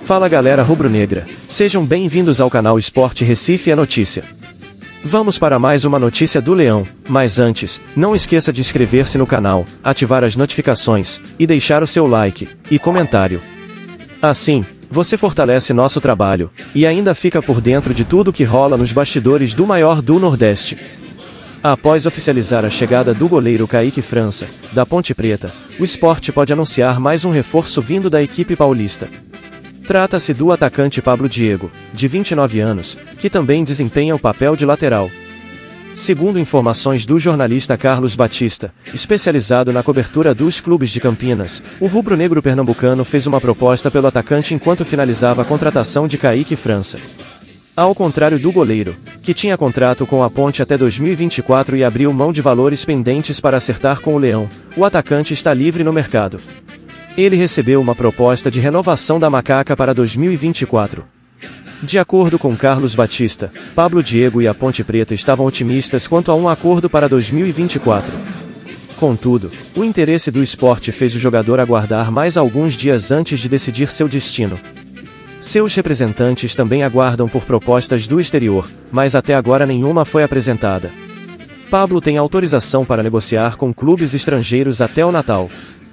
Fala galera rubro-negra, sejam bem-vindos ao canal Esporte Recife é Notícia. Vamos para mais uma notícia do Leão, mas antes, não esqueça de inscrever-se no canal, ativar as notificações, e deixar o seu like e comentário. Assim, você fortalece nosso trabalho, e ainda fica por dentro de tudo que rola nos bastidores do maior do Nordeste. Após oficializar a chegada do goleiro Kaique França, da Ponte Preta, o Sport pode anunciar mais um reforço vindo da equipe paulista. Trata-se do atacante Pablo Diego, de 29 anos, que também desempenha o papel de lateral. Segundo informações do jornalista Carlos Batista, especializado na cobertura dos clubes de Campinas, o rubro-negro pernambucano fez uma proposta pelo atacante enquanto finalizava a contratação de Kaique França. Ao contrário do goleiro, que tinha contrato com a Ponte até 2024 e abriu mão de valores pendentes para acertar com o Leão, o atacante está livre no mercado. Ele recebeu uma proposta de renovação da Macaca para 2024. De acordo com Carlos Batista, Pablo Diego e a Ponte Preta estavam otimistas quanto a um acordo para 2024. Contudo, o interesse do Sport fez o jogador aguardar mais alguns dias antes de decidir seu destino. Seus representantes também aguardam por propostas do exterior, mas até agora nenhuma foi apresentada. Pablo tem autorização para negociar com clubes estrangeiros até o Natal.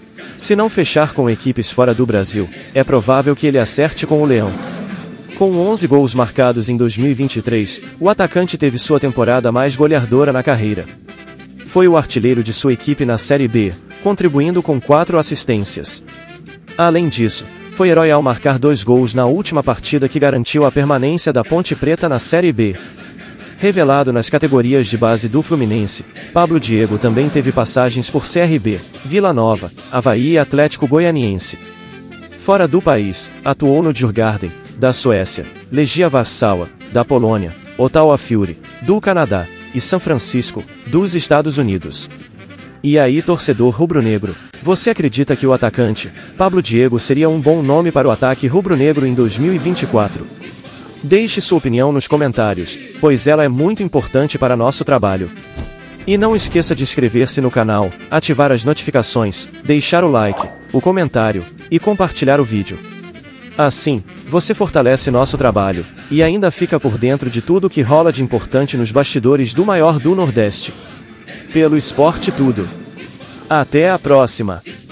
Se não fechar com equipes fora do Brasil, é provável que ele acerte com o Leão. Com 11 gols marcados em 2023, o atacante teve sua temporada mais goleadora na carreira. Foi o artilheiro de sua equipe na Série B, contribuindo com 4 assistências. Além disso, foi herói ao marcar 2 gols na última partida que garantiu a permanência da Ponte Preta na Série B. Revelado nas categorias de base do Fluminense, Pablo Diego também teve passagens por CRB, Vila Nova, Avaí e Atlético Goianiense. Fora do país, atuou no Djurgården, da Suécia, Legia Warszawa, da Polônia, Ottawa Fury, do Canadá, e São Francisco, dos Estados Unidos. E aí, torcedor rubro-negro, você acredita que o atacante, Pablo Diego, seria um bom nome para o ataque rubro-negro em 2024? Deixe sua opinião nos comentários, pois ela é muito importante para nosso trabalho. E não esqueça de inscrever-se no canal, ativar as notificações, deixar o like, o comentário, e compartilhar o vídeo. Assim, você fortalece nosso trabalho, e ainda fica por dentro de tudo que rola de importante nos bastidores do maior do Nordeste. Pelo Esporte Tudo. Até a próxima!